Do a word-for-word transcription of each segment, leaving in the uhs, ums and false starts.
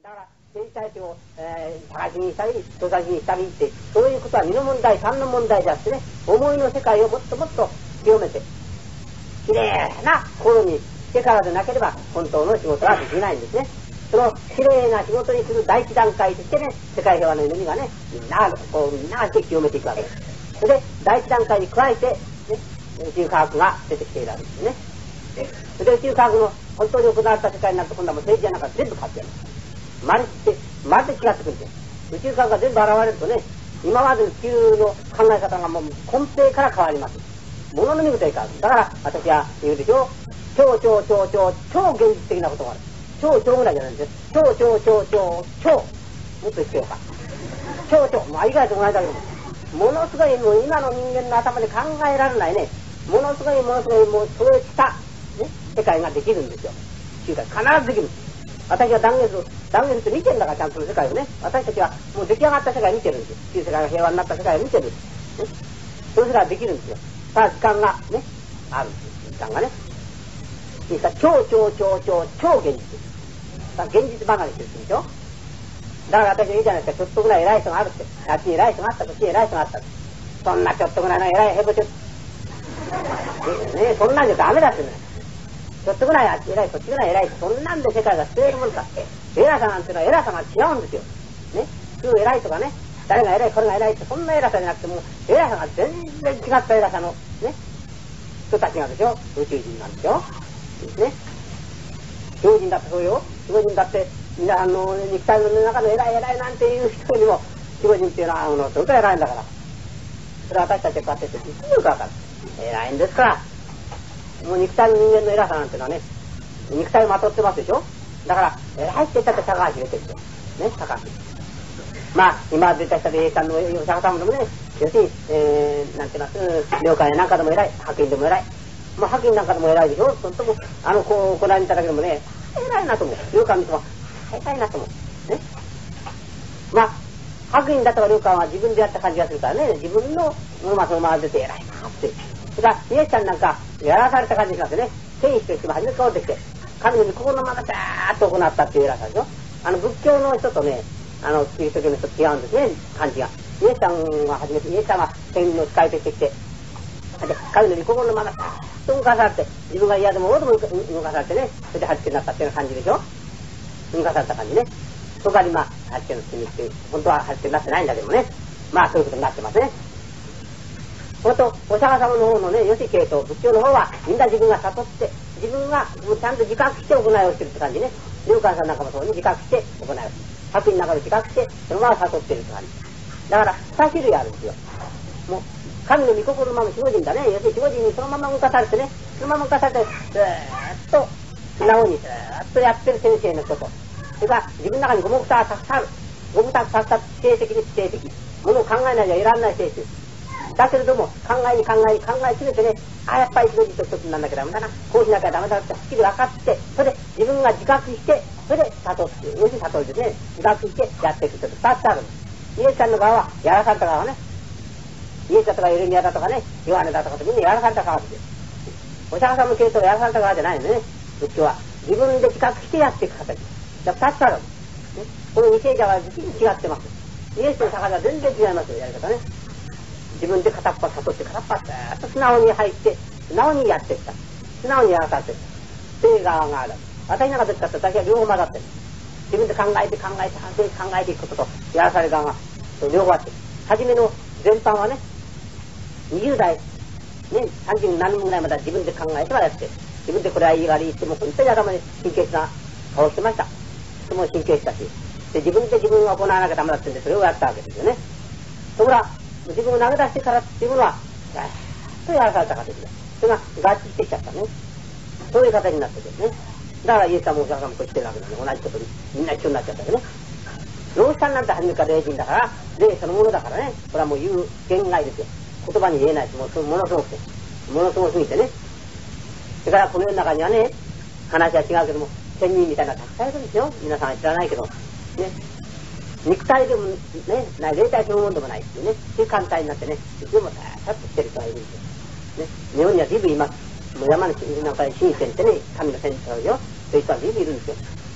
だから天才地を、えー、探しにしたり人探しにしたりって、そういうことは二の問題三の問題であってね、思いの世界をもっともっと清めてきれいな心にしてからでなければ本当の仕事はできないんですね。そのきれいな仕事にする第一段階としてね、世界平和の祈りがね、みんなこうみんなして清めていくわけです。それで第一段階に加えて、ね、宇宙科学が出てきているわけですね。それで宇宙科学の本当に行われた世界になると、今度はもう政治やなんか全部変わってやる。まるでまるで違ってくるんです。宇宙科学が全部現れるとね、今までの地球の考え方がもう根底から変わります。ものの見事に変わる。だから私は言うでしょう、超超超超超現実的なことがある。超超ぐらいじゃないんです。超超超超超もっと必要か。超超まあ以外と同じだけども、ものすごいもう今の人間の頭で考えられないね、ものすごいものすごいもうそうした、ね、世界ができるんですよ。必ずできる。私は断言する断言して見てるんだから、ちゃんと世界をね、私たちはもう出来上がった世界を見てるんですよ。旧世界が平和になった世界を見てる、ね、そういう世界ができるんですよ。ただ時間がねあるんです。時間がねいいですか、超超超超超現実だから現実離れしてるんでしょ。だから私は言うじゃないですか、ちょっとぐらい偉い人があるって、あっちに偉い人があった、こっちに偉い人があった。そんなちょっとぐらいの偉いヘボちょっとね、そんなんじゃダメだってね。ちょっとぐらいあっち偉い、こっちぐらい偉い、そんなんで世界が救えるものかって。偉さなんてのは偉さが違うんですよ。ね、すぐ偉いとかね、誰が偉い、これが偉いって、そんな偉さじゃなくても、偉さが全然違った偉さのね、人たちがでしょ、宇宙人なんですよ。ですね。超人だってそうよ。守護人だって、皆さんの肉体の中の偉い偉いなんていう人にも、守護人っていうのは、あの、それと偉いんだから。それは私たちがこうやって言って、よくわかる。偉いんですから。もう肉体の人間の偉さなんてのはね、肉体をまとってますでしょ。だから、偉いって言ったって高橋入れてるんですよ。ね、高橋。まあ、今出た人で A さんのお釈迦様でもね、要するに、えー、なんて言います、領海なんかでも偉い、白銀でも偉い。まあ、白銀なんかでも偉いでしょ。そのとこ、あの、こう、ご覧にいただけでもね、偉いなと思う。領海見ても、偉いなと思う。ね。まあ、白銀だったか領海は自分でやった感じがするからね、自分のものがそのまま出て偉いなって。それから、イエスさんなんか、やらされた感じしますよね。天使としても初めから出てきて、神の御心のままざーっと行ったっていう偉さでしょ。あの、仏教の人とね、あの、キリスト教の人と違うんですね、感じが。イエスさんは初めて、イエスさんは天の使いとしてきて、で、神の御心のままざーっと動かされて、自分が嫌でもども動かされてね、それで初めになったっていう感じでしょ。動かされた感じね。そこから今、初めの罪っていう、本当は初めになってないんだけどもね。まあ、そういうことになってますね。ほんと、お釈迦様の方のね、よし系と仏教の方は、みんな自分が悟って、自分がもうちゃんと自覚して行いをしてるって感じね。龍寛さんなんかもそうに自覚して行いをしてる。白衣の中で自覚して、そのまま悟ってるって感じ。だから、二種類あるんですよ。もう、神の御心のまま守護人だね。要するに守護人にそのまま動かされてね、そのまま動かされて、ずーっと、素直にずーっとやってる先生の人と、それから自分の中に五目さがたくさんある。五目さがたくさん否定的で否定的。ものを考えないではいらんない精神。だけれども、考えに考えに考えすぎてね、ああ、やっぱり守護人と一つにならなきゃダメだな、こうしなきゃダメだってはっきり分かって、それで自分が自覚して、それで悟って、要するに悟りですね、自覚してやっていくと二つあるんです。イエスさんの側は、やらされた側はね、イエスだとかエレミアだとかね、ヨハネだとかってみんなやらされた側ですよ。お釈迦様の系統はやらされた側じゃないんでね、仏教は。自分で自覚してやっていく形。だから二つあるんです。ね、この二聖者は実に違ってます。イエスと釈迦は全然違いますよ、やり方ね。自分で片っ端悟って片っ端ずーっと素直に入って素直にやっていった、素直にやらされていったという側がある。私なんかどっちかって私は両方混ざってる。自分で考えて考えて反省して考えていくこととやらされ側が両方あって、初めの全般はねにじゅう代ねさんじゅう何年ぐらいまで自分で考えてはやって、自分でこれはいい悪いっても本当に頭に神経質な顔してました。とても神経質だし、で自分で自分が行わなきゃダメだってんでそれをやったわけですよね。ところが自分を投げ出してからっていうものは、ずっとやらされた形で、それが合致してきちゃったね。そういう形になってるんですね。だからイエス様もお釈迦様もこうしてるわけなんで、同じことにみんな一緒になっちゃったよね。老子さんなんて初めから霊人だから、霊そのものだからね、これはもう言う限界ですよ。言葉に言えないし、もうものすごくて、ものすごすぎてね。それからこの世の中にはね、話は違うけども、仙人みたいなたくさんいるんですよ。皆さんは知らないけど、ね。肉体でもね、霊体そのものでもないっていうね、そういう艦隊になってね、でもさーっとしてる人がいるんですよ。ね、日本には随分います。もう山のなんか神仙ってね、神の仙人よ、そういう人は随分いるんですよ。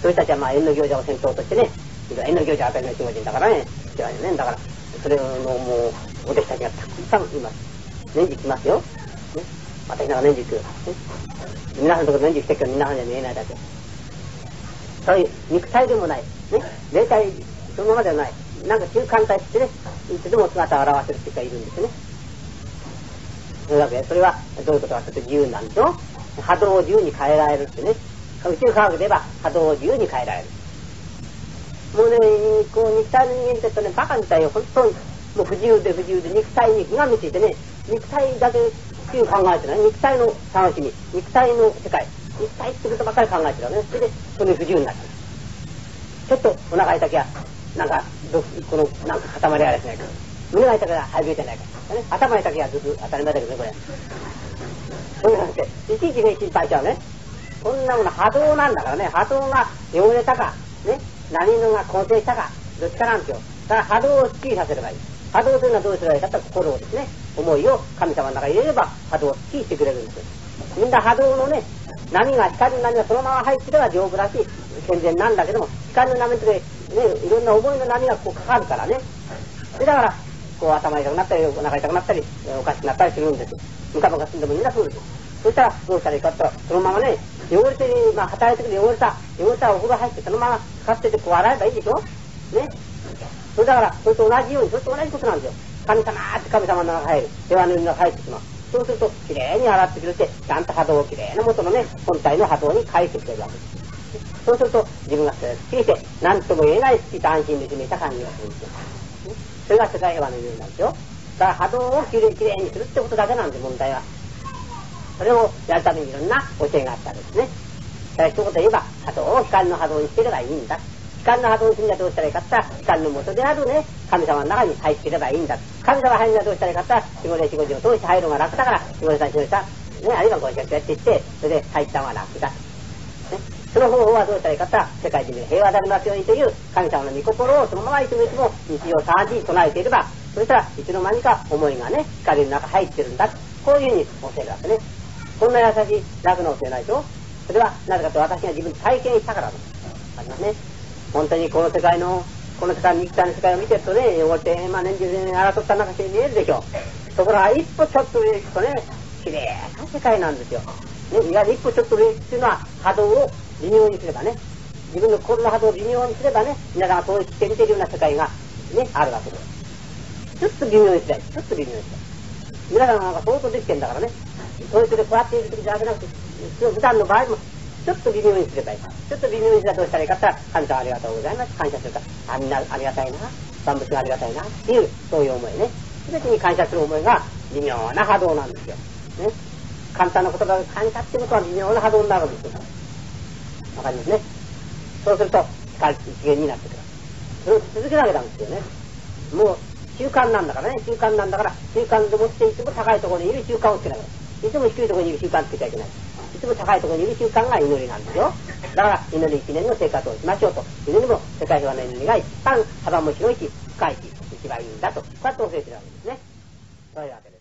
そういう人たちはまあ縁の行者を先頭としてね、縁の行者は当たりの守護人だからね、違うよね。だからそれのもうお弟子たちがたくさんいます。年中来ますよ。ね、私なんか年中来る。ね、皆さんのところ年中来てるけど皆さんには見えないだけ。そういう肉体でもない、ね、霊体そのままではない、なんか中間体してね、いつでも姿を現せるっていう人がいるんですよね。というわけで、それはどういうことかというと自由なんですよ。波動を自由に変えられるってね。宇宙科学で言えば波動を自由に変えられる。もうね、こう肉体の人間って言うとね、バカみたいよ。本当にもう不自由で不自由で肉体に気が向いていてね、肉体だけっていう考えてない。肉体の楽しみ、肉体の世界、肉体ってことばっかり考えてるわね。それでそれ不自由になってる。ちょっとお腹痛きゃなんかどこのなんか塊あれしないか、胸が痛きゃ肺病じゃないか、ね、頭痛きゃずっと当たり前だけどね、これそういうのっていちいちね心配しちゃうね。こんなもの波動なんだからね。波動が汚れたかね、何のが肯定したかどっちかなんですよ。だから波動をスッキリさせればいい。波動というのはどうすればいいかというと、心をですね、思いを神様の中に入れれば波動をスッキリしてくれるんですよ。みんな波動のね、波が光の波がそのまま入ってれば丈夫らしい健全なんだけども、光の波ってね、いろんな思いの波がこうかかるからね。でだからこう頭痛くなったりお腹痛くなったりおかしくなったりするんです。ムカムカすんでもみんなそうです。そしたらどうしたらいいかって言ったら、そのままね、汚れてる、まあ働いてくる汚れた汚れたお風呂入ってそのままかっててこう洗えばいいでしょね。それだからそれと同じように、それと同じことなんですよ。神様って神様の中に入る、世話の海の中に入ってしまう。そうするときれいに洗ってくれて、ちゃんと波動をきれいな元のね、本体の波動に返してくれるわけです。そうすると自分がすっきりして何とも言えないスキと安心で示した感じがするんですよ。それが世界平和の意味なんですよ。だから波動をきれいきれいにするってことだけなんで問題は。それをやるためにいろんな教えがあったんですね。だから一言で言えば波動を光の波動にしてればいいんだ。光の波動にするにはどうしたらいいかって言ったら、光の元であるね、神様の中に入っていればいいんだ。神様が入るにはどうしたらいいかって言ったら、四五年四五時を通して入るのが楽だから、四五年さん四五年さん、ね、あるいはごじやってやっていって、それで入ったのが楽だ。ね、その方法はどうしたらいいかって言ったら、世界中に平和でありますようにという神様の御心をそのままいつもいつも日常さんじ唱えていれば、そしたらいつの間にか思いがね、光の中入ってるんだ。こういうふうに教えるわけね。こんな優しい楽な教えないと、それはなぜかと私が自分で体験したからだとありますね。本当にこの世界のこの世界の肉体の世界を見てるとね、汚れて、まあ、年中で争った中して見えるでしょう。ところが一歩ちょっと上行くとね、きれいな世界なんですよ。ね、いや一歩ちょっと上行くっていうのは波動を微妙にすればね、自分の心の波動を微妙にすればね、皆さんが統一して見ているような世界がね、あるわけです。ちょっと微妙にすればいい。ちょっと微妙にすればいい。皆さんなんか相当できてんだからね、統一でこうやっている時じゃなくて、普段の場合もちょっと微妙にすればいい。ちょっと微妙にすればどうしたらいいかって言ったら、神様ありがとうございます。感謝するから、あ、みんなありがたいな。万物がありがたいな。っていう、そういう思いね。すべてに感謝する思いが微妙な波動なんですよ。ね。簡単な言葉で感謝ってことは微妙な波動になるんですよ。わかりますね。そうすると、光一元になってくる。それを続けなきゃなんですよね。もう、習慣なんだからね。習慣なんだから、習慣でもっていつも高いところにいる習慣をつけなきゃ。いつも低いところにいる習慣をつけちゃいけない。いつも高いところにいる習慣が祈りなんですよ。だから祈り一年の生活をしましょうと。祈りも世界平和の祈りが一番幅も広いし深いし一番いいんだと。こうやって教えてるわけですね。そういうわけです。